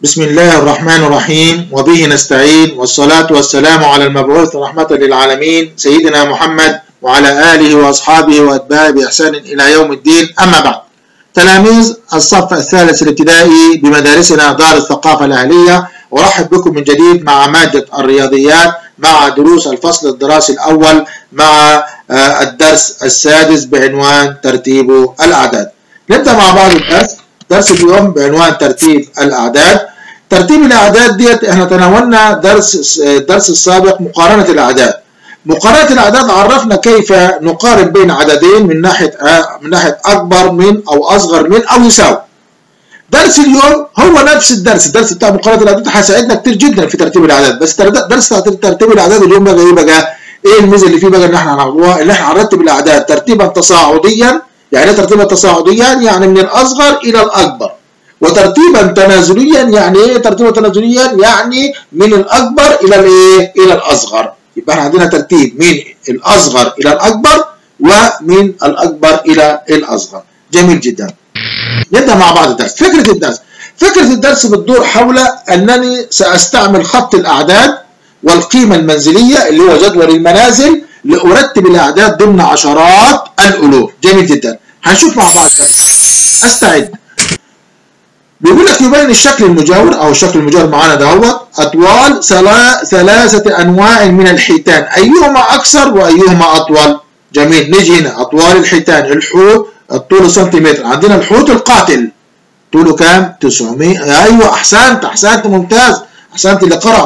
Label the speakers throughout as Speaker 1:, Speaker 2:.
Speaker 1: بسم الله الرحمن الرحيم وبه نستعين والصلاة والسلام على المبعوث رحمة للعالمين سيدنا محمد وعلى آله وأصحابه وأتباعه بإحسان إلى يوم الدين. أما بعد، تلاميذ الصف الثالث الابتدائي بمدارسنا دار الثقافة الأهلية، أرحب بكم من جديد مع مادة الرياضيات مع دروس الفصل الدراسي الأول مع الدرس السادس بعنوان ترتيب الأعداد. نبدأ مع بعض درس اليوم بعنوان ترتيب الأعداد. ترتيب الأعداد ديت احنا تناولنا الدرس السابق مقارنة الأعداد. مقارنة الأعداد عرفنا كيف نقارن بين عددين من ناحية أكبر من أو أصغر من أو يساوي. درس اليوم هو نفس الدرس بتاع مقارنة الأعداد، هيساعدنا كتير جدا في ترتيب الأعداد، بس درس ترتيب الأعداد اليوم بقى إيه الميزة اللي فيه بقى إن احنا هنعرفوها، إن احنا هنرتب الأعداد ترتيبا تصاعديا. يعني ايه ترتيبا تصاعديا؟ يعني من الأصغر إلى الأكبر. وترتيبا تنازليا، يعني ايه ترتيبا تنازليا؟ يعني من الأكبر إلى الايه؟ إلى الأصغر. يبقى احنا عندنا ترتيب من الأصغر إلى الأكبر ومن الأكبر إلى الأصغر. جميل جدا. نبدأ مع بعض الدرس. فكرة الدرس بتدور حول أنني سأستعمل خط الأعداد والقيمة المنزلية اللي هو جدول المنازل لأرتب الأعداد ضمن عشرات الألوف. جميل جدا. هنشوف مع بعض. أستعد. بيقول لك يبين الشكل المجاور أو الشكل المجاور معانا دهوت أطوال ثلاثة أنواع من الحيتان، أيهما أكثر وأيهما أطول؟ جميل. نيجي هنا أطوال الحيتان. الحوت الطول سنتيمتر، عندنا الحوت القاتل طوله كام؟ 900. أيوه أحسنت ممتاز، أحسنت اللي قرأوا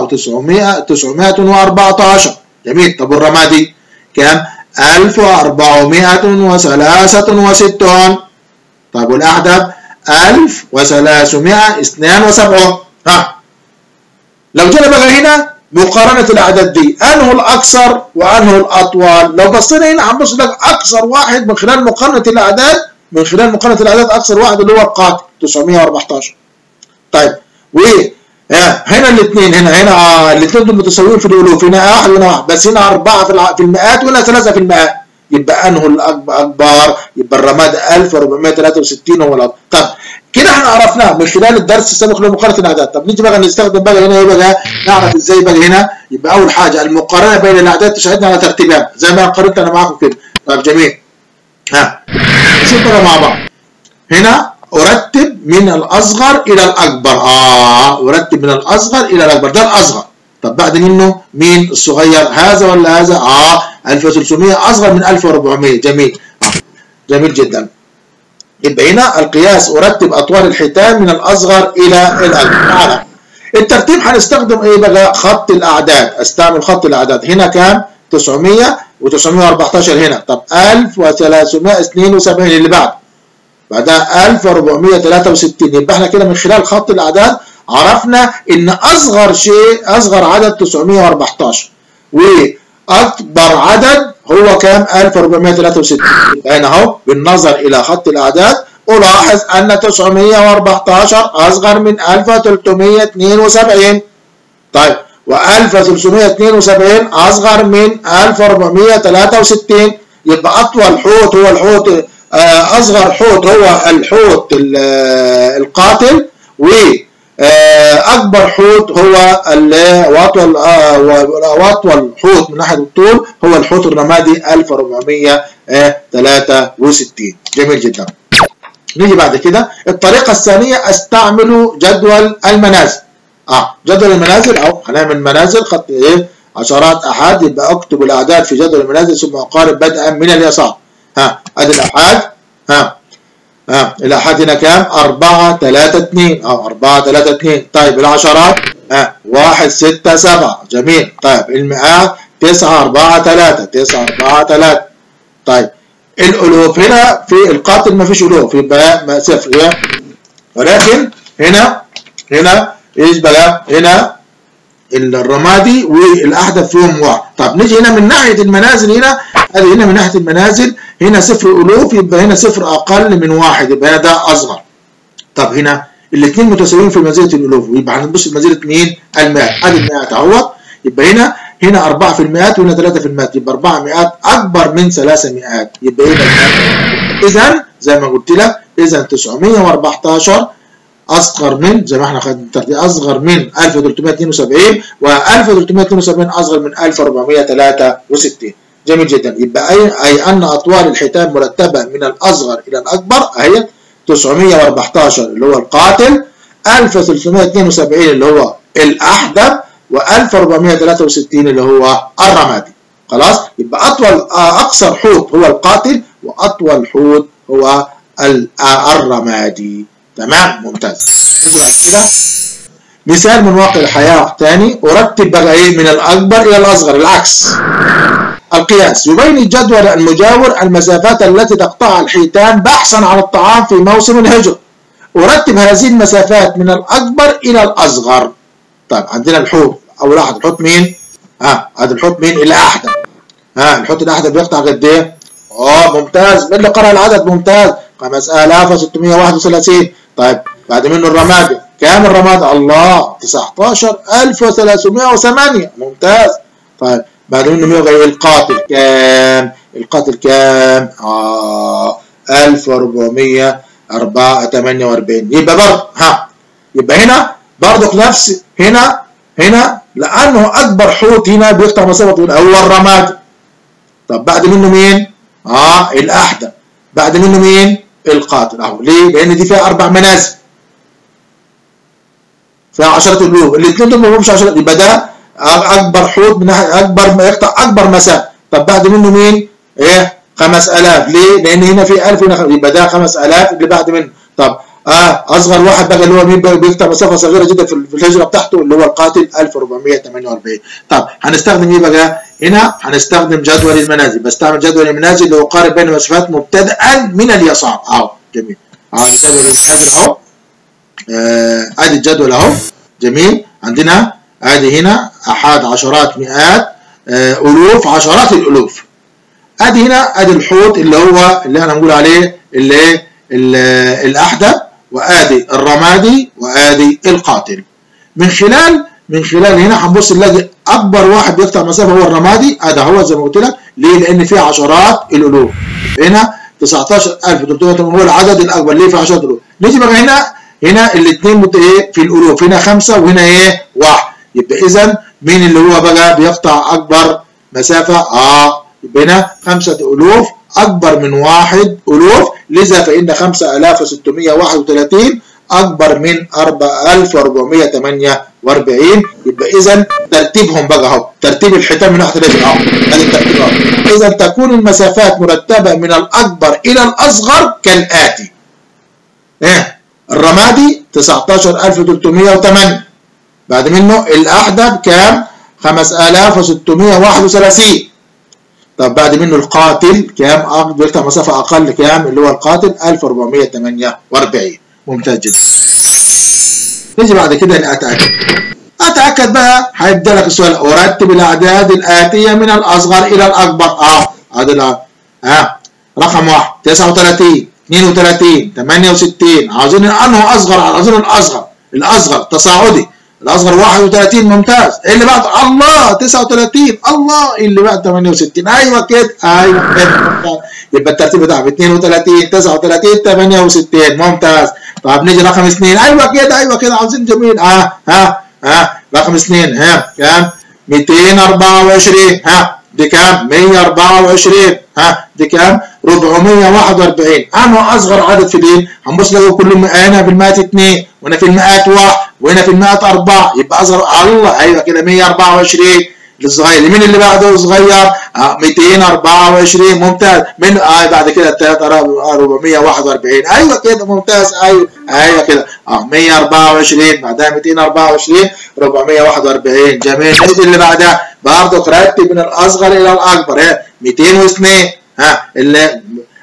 Speaker 1: 914. جميل. طب والرمادي كام؟ 1463. طب والأحدب 1372. لو جينا بقى هنا مقارنة الأعداد دي، أنه الأكثر وأنه الأطول. لو بصينا هنا هنبص لك أكثر واحد من خلال مقارنة الأعداد، أكثر واحد اللي هو القاتل 914. طيب هنا الاثنين الاثنين دول متساويين في الألوف، هنا واحد وهنا واحد، بس هنا 4 في المئات وهنا 3 في المئات. يبقى أنه الأكبر؟ يبقى الرماد 1463 هو الأكبر. طب كده احنا عرفناه من خلال الدرس السابق لمقارنة الأعداد. طب نيجي بقى نستخدم بقى هنا نعرف ازاي بقى هنا. يبقى أول حاجة المقارنة بين الأعداد تساعدنا على ترتيبها زي ما قارنت أنا معاكم كده. طب جميل. نشوف بقى مع بعض. هنا أرتب من الأصغر إلى الأكبر. أرتب من الأصغر إلى الأكبر، ده الأصغر. طب بعد منه مين الصغير؟ هذا ولا هذا؟ 1300 أصغر من 1400. جميل جدا. يبقى هنا القياس أرتب أطوال الحيتان من الأصغر إلى الأكبر. الترتيب هنستخدم إيه بقى؟ خط الأعداد. أستعمل خط الأعداد. هنا كام؟ 900 و914 هنا. طب 1372 اللي بعدها 1463. يبقى احنا كده من خلال خط الأعداد عرفنا إن أصغر عدد 914 وأكبر عدد هو كام؟ 1463. يبقى هنا أهو بالنظر إلى خط الأعداد ألاحظ أن 914 أصغر من 1372. طيب و1372 أصغر من 1463. يبقى أطول حوت هو الحوت، أصغر حوت هو الحوت القاتل، وأكبر حوت هو وأطول حوت من ناحية الطول هو الحوت الرمادي 1463. جميل جدا. نيجي بعد كده الطريقة الثانية، أستعمل جدول المنازل. جدول المنازل أو هنعمل منازل خط عشرات أحاد. يبقى أكتب الأعداد في جدول المنازل ثم أقارب بدءا من اليسار. أدي الأحاد. الأحاد هنا كام؟ 432 أو 432. طيب العشرات 167. جميل. طيب المئات 943. طيب الألوف هنا في القاتل ما فيش ألوف، يبقى 0. ولكن هنا ايش بقى؟ هنا الرمادي والأحدب فيهم 1. طب نيجي هنا من ناحية المنازل. هنا من ناحية المنازل هنا 0 ألوف، يبقى هنا 0 أقل من 1، يبقى هنا ده أصغر. طب هنا الاثنين متساويين في منزلة الألوف، يبقى هنبص لمنزلة مين؟ المئات. أدي المئات أهوت. يبقى هنا 4 في المئات وهنا 3 في المئات، يبقى 4 مئات أكبر من 3 مئات. يبقى إذا زي ما قلت لك، إذا 914 اصغر من زي ما احنا خدنا الترتيب اصغر من 1372 و1372 اصغر من 1463. جميل جدا. يبقى اي ان اطوال الحيتان مرتبه من الاصغر الى الاكبر اهي 914 اللي هو القاتل، 1372 اللي هو الاحدب، و1463 اللي هو الرمادي. خلاص؟ يبقى اقصر حوت هو القاتل، واطول حوت هو الرمادي. تمام؟ ممتاز. كده مثال من واقع الحياه ثاني. ارتب بقى ايه من الاكبر الى الاصغر، العكس. القياس. يبين الجدول المجاور المسافات التي تقطعها الحيتان بحثا عن الطعام في موسم الهجرة. ارتب هذه المسافات من الاكبر الى الاصغر. طيب عندنا الحوت، اول واحد الحوت مين؟ هذا الحوت مين؟ الاحدب. الحوت الاحدب بيقطع قد ايه؟ ممتاز. مين اللي قرأ العدد؟ ممتاز. 5631. طيب بعد منه الرمادي، كام الرمادي؟ الله 19308. ممتاز. طيب بعد منه مين القاتل؟ كام؟ القاتل كام؟ 1448. يبقى برضه يبقى هنا برضه نفس هنا لانه اكبر حوت هنا بيقطع مسافه هو الرمادي. طب بعد منه مين؟ الاحدب. بعد منه مين؟ القاتل. اهو ليه؟ لان دي فيها 4 منازل، فيها 10 قلوب. الاثنين دول ما همش 10، يبقى ده اكبر حوت من ناحيه اكبر يقطع اكبر مسافه. طب بعد منه مين؟ 5000. ليه؟ لان هنا في 1000 هنا، يبقى ده 5000 اللي بعد منه. طب اصغر واحد بقى اللي هو مين بيقطع مسافه صغيره جدا في الهجره بتاعته اللي هو القاتل 1448. طب هنستخدم ايه بقى؟ هنا هنستخدم جدول المنازل. بستعمل جدول المنازل اللي هو قارب بين المسافات مبتدئا من اليسار. جميل. جدول المنازل اهو. ادي الجدول اهو. جميل. عندنا ادي هنا احاد، عشرات، مئات، الوف، عشرات الالوف. ادي هنا ادي الحوت اللي هو اللي احنا بنقول عليه اللي الاحدب، وادي الرمادي، وادي القاتل. من خلال هنا هنبص نلاقي اكبر واحد بيقطع مسافه هو الرمادي. هذا هو زي ما قلت لك. ليه؟ لان فيه عشرات الالوف. هنا 19300 هو العدد الاكبر. ليه؟ في 10 الوف. نيجي بقى هنا الاثنين في الالوف، هنا 5 وهنا 1. يبقى اذا مين اللي هو بقى بيقطع اكبر مسافه؟ يبقى هنا 5 الوف اكبر من 1 الوف، لذا فان 5631 اكبر من 4448. يبقى اذا ترتيبهم بقى اهو، ترتيب الحيتان من ناحيه الهجره اهو. ادي الترتيب اهو. اذا تكون المسافات مرتبه من الاكبر الى الاصغر كالاتي. الرمادي 19308. بعد منه الاحدب كام؟ 5631. طب بعد منه القاتل كام؟ بيقطع مسافه اقل، كام؟ اللي هو القاتل 1448. ممتاز جدا. نيجي بعد كده اتاكد بقى. هيبدا لك السؤال. ارتب الاعداد الاتيه من الاصغر الى الاكبر. رقم 1 39 32 68. عاوزين انه اصغر، عاوزين الاصغر تصاعدي. الاصغر 31. ممتاز. اللي بعد الله 39. الله اللي بعد 68. ايوه كده. يبقى الترتيب بتاعهم 32 39 68. ممتاز. طب نيجي رقم 2. ايوه كده عاوزين جميل. رقم 2 كام؟ 224. دي كام؟ 124. دي كام؟ 441. انه اصغر عدد في دي؟ هنبص نلاقي كلهم هنا في المئات 2 وهنا في المئات 1 وهنا في المئات 4. يبقى اصغر الله. ايوه كده 124 الصغير. مين اللي بعده صغير؟ 224. ممتاز. من بعد كده 441. ايوه كده. ممتاز. ايوه كده. 124 بعدها 224 441. جميل. نيجي اللي بعدها برضه رتب من الاصغر الى الاكبر. 202. اللي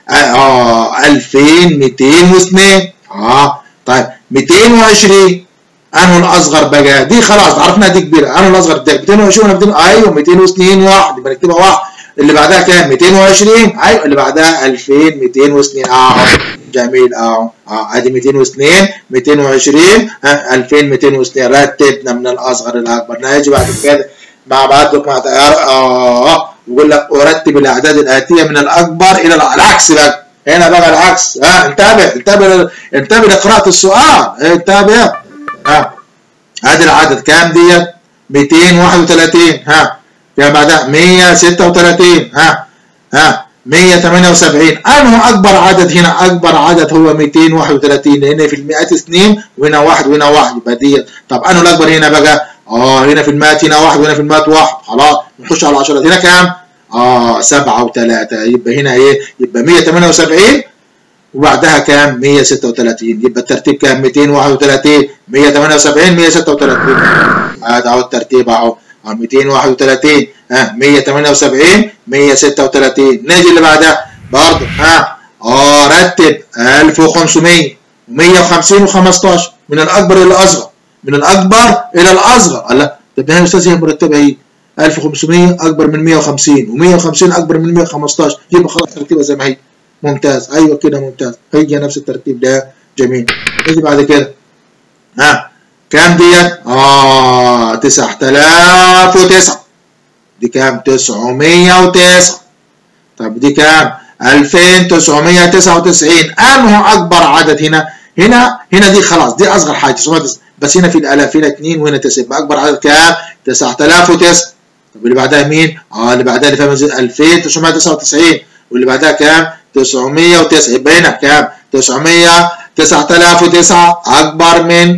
Speaker 1: 2202. طيب 220 انه الاصغر بقى؟ دي خلاص عرفنا دي كبيره. انه الاصغر ده 220 ولا 200؟ ايوه 202 1. يبقى نكتبها 1. اللي بعدها كام؟ 220. ايوه اللي بعدها 2202. جميل. ادي 202 220 2202. رتبنا من الاصغر للاكبر. نيجي بعد كده مع بعض يقول لك ارتب الاعداد الاتيه من الاكبر الى العكس بقى. هنا بقى العكس. انتبه لقراءة السؤال. انتبه. ادي العدد كام ديت؟ 231. كام بعدها؟ 136. 178. انه اكبر عدد هنا؟ اكبر عدد هو 231 لان في المئات اثنين وهنا واحد وهنا واحد يبقى ديت. طب انه الاكبر هنا بقى؟ هنا في المئات هنا واحد وهنا في المئات واحد. خلاص نخش على العشرات. هنا كام؟ 7 و3. يبقى هنا ايه؟ يبقى 178 وبعدها كام؟ 136. يبقى الترتيب كام؟ 231 178 136. هذا اهو الترتيب اهو. 231 178 136. نيجي اللي بعدها برضه رتب 1500 و150 و15 من الاكبر الى الاصغر. من الاكبر الى الاصغر. الله، طب هنا يا استاذ هي مرتبه اهي 1500 اكبر من 150 و150 اكبر من 115. يبقى خلاص ترتيبها زي ما هي. ممتاز. ايوه كده ممتاز. هي نفس الترتيب ده. جميل. نيجي بعد كده كام ديت؟ 9009. دي كام؟ 909. طب دي كام؟ 2999. انه اكبر عدد هنا؟ هنا دي خلاص دي اصغر حاجه 909. بس هنا في الالاف، هنا 2 وهنا 9. يبقى اكبر عدد كام؟ 9009. طب اللي بعدها مين؟ اللي بعدها اللي فيها 2999 واللي بعدها كام؟ 909. يبقى هنا كام؟ 9009 اكبر من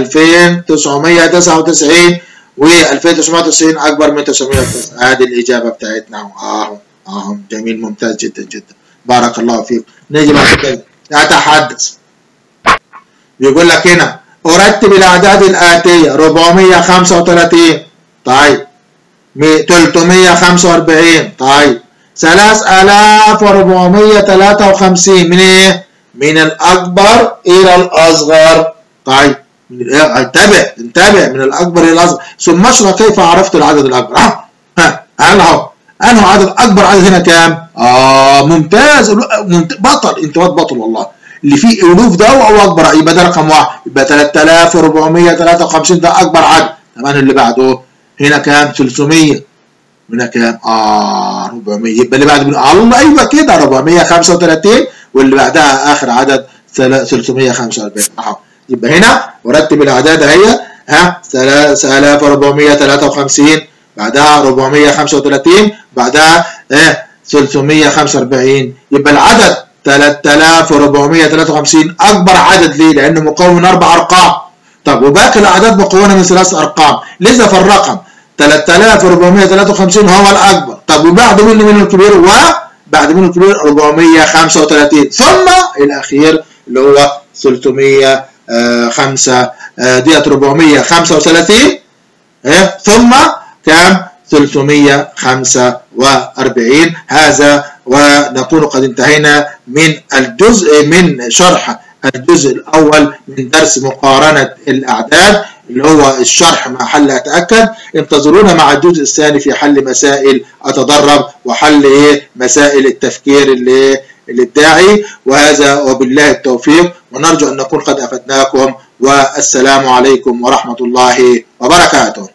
Speaker 1: 2999 و 2990 اكبر من 909. هذه الاجابه بتاعتنا اهو. جميل ممتاز جدا جدا. بارك الله فيك. نيجي بعد كده اتحدث. بيقول لك هنا ارتب الاعداد الاتيه 435. طيب 345. طيب 3453. من ايه؟ من الاكبر الى الاصغر. طيب انتبه من الاكبر الى الاصغر. ثم اشرح كيف عرفت العدد الاكبر. اهو انه عدد اكبر عدد هنا كام؟ ممتاز. بطل. انت بطل والله. اللي فيه الوف ده او اكبر يبقى ده رقم واحد. يبقى 3453 ده اكبر عدد. طبعا اللي بعده هنا كام؟ 300. هنا كام؟ 400. يبقى اللي بعده الله ايوه كده 435 واللي بعدها اخر عدد 345. يبقى هنا ورتب الاعداد اهي 3453 بعدها 435 بعدها 345. يبقى العدد 3453 اكبر عدد. ليه؟ لانه مكون من 4 ارقام. طب وباقي الاعداد مكونه من 3 ارقام. لذا فالرقم 3453 هو الاكبر. طب وبعد منه الكبير وبعد منه الكبير 435 ثم الاخير اللي هو 305 ديت 435 ثم كام؟ 345. هذا ونكون قد انتهينا من شرح الجزء الاول من درس مقارنة الاعداد اللي هو الشرح مع حل اتأكد. انتظرونا مع الجزء الثاني في حل مسائل اتدرب وحل مسائل التفكير الابداعي. وهذا وبالله التوفيق ونرجو ان نكون قد افدناكم والسلام عليكم ورحمة الله وبركاته.